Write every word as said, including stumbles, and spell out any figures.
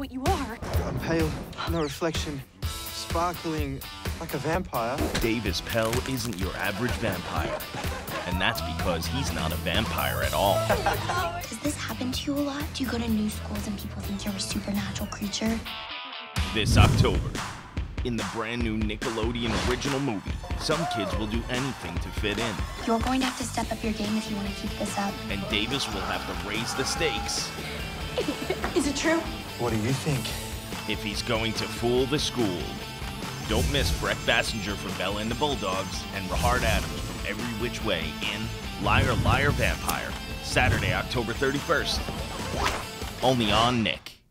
what you are. I'm pale, no reflection, sparkling like a vampire. Davis Pell isn't your average vampire. And that's because he's not a vampire at all. Does this happen to you a lot? Do you go to new schools and people think you're a supernatural creature? This October, in the brand new Nickelodeon original movie, some kids will do anything to fit in. You're going to have to step up your game if you want to keep this up. And Davis will have to raise the stakes. Is it true? What do you think? If he's going to fool the school. Don't miss Brett Bassinger from Bella and the Bulldogs and Rahard Adams from Every Which Way in Liar Liar Vampire, Saturday, October thirty-first. Only on Nick.